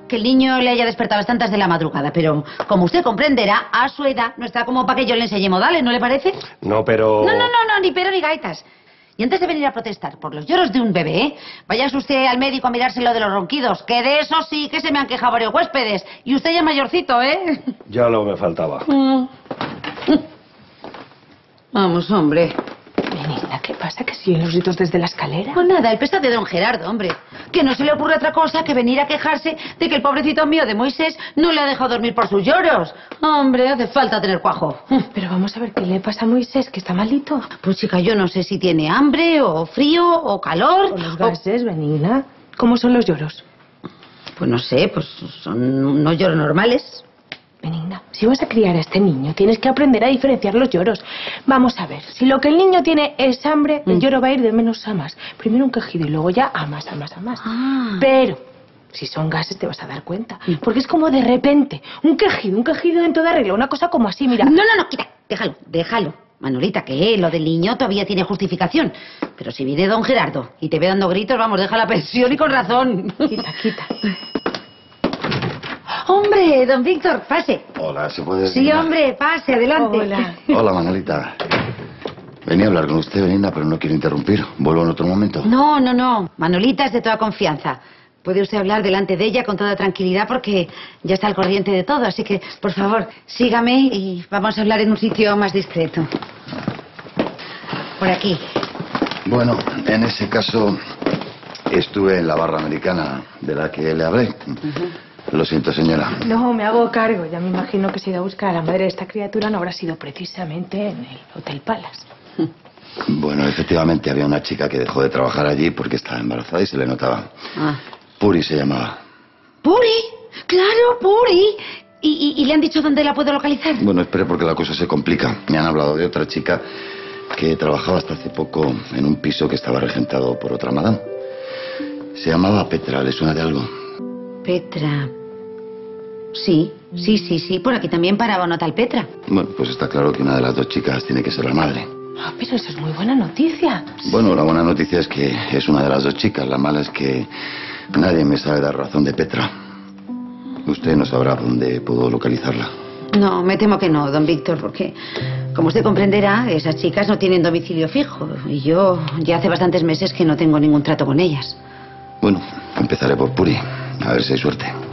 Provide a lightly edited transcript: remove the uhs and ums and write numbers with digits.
que el niño le haya despertado a las tantas de la madrugada, pero como usted comprenderá, a su edad no está como para que yo le enseñe modales, ¿no le parece? No, pero... No, ni pero ni gaitas. Y antes de venir a protestar por los lloros de un bebé, váyase usted al médico a mirárselo de los ronquidos, que de eso sí que se me han quejado varios huéspedes. Y usted ya es mayorcito, ¿eh? Ya lo me faltaba. Vamos, hombre. Benigna, ¿qué pasa? ¿Que siguen los gritos desde la escalera? Pues nada, el pesa de don Gerardo, hombre. Que no se le ocurre otra cosa que venir a quejarse de que el pobrecito mío de Moisés no le ha dejado dormir por sus lloros. Hombre, hace falta tener cuajo. Pero vamos a ver, ¿qué le pasa a Moisés? ¿Que está malito? Pues chica, yo no sé si tiene hambre o frío o calor. ¿O los gases, Benigna? ¿Cómo son los lloros? Pues no sé, pues son unos lloros normales. Benigna, si vas a criar a este niño, tienes que aprender a diferenciar los lloros. Vamos a ver, si lo que el niño tiene es hambre, el lloro va a ir de menos a más. Primero un quejido y luego ya a más. Ah. Pero, si son gases te vas a dar cuenta. Porque es como de repente, un quejido en toda regla, una cosa como así, mira. No, quita, déjalo. Manolita, que lo del niño todavía tiene justificación. Pero si viene don Gerardo y te ve dando gritos, vamos, deja la pensión y con razón. Quita. Hombre, don Víctor, pase. Hola, ¿se puede...? Sí, hombre, pase, adelante. Hola. Hola, Manolita. Venía a hablar con usted, Benigna, pero no quiero interrumpir. ¿Vuelvo en otro momento? No. Manolita es de toda confianza. Puede usted hablar delante de ella con toda tranquilidad porque ya está al corriente de todo. Así que, por favor, sígame y vamos a hablar en un sitio más discreto. Por aquí. Bueno, en ese caso, estuve en la barra americana de la que le hablé. Lo siento, señora. No, me hago cargo. Ya me imagino que si ha ido a buscar a la madre de esta criatura no habrá sido precisamente en el Hotel Palace. Bueno, efectivamente, había una chica que dejó de trabajar allí porque estaba embarazada y se le notaba. Puri se llamaba. ¿Puri? Claro, Puri. ¿Y le han dicho dónde la puedo localizar? Bueno, espere porque la cosa se complica. Me han hablado de otra chica que trabajaba hasta hace poco en un piso que estaba regentado por otra madame. Se llamaba Petra, ¿le suena de algo? Petra. Sí. Por aquí también paraba una tal Petra. Bueno, pues está claro que una de las dos chicas tiene que ser la madre. Ah, pero eso es muy buena noticia. Bueno, la buena noticia es que es una de las dos chicas. La mala es que nadie me sabe dar razón de Petra. Usted no sabrá dónde puedo localizarla. No, me temo que no, don Víctor, porque, como usted comprenderá, esas chicas no tienen domicilio fijo. Y yo ya hace bastantes meses que no tengo ningún trato con ellas. Bueno, empezaré por Puri. A ver si hay suerte.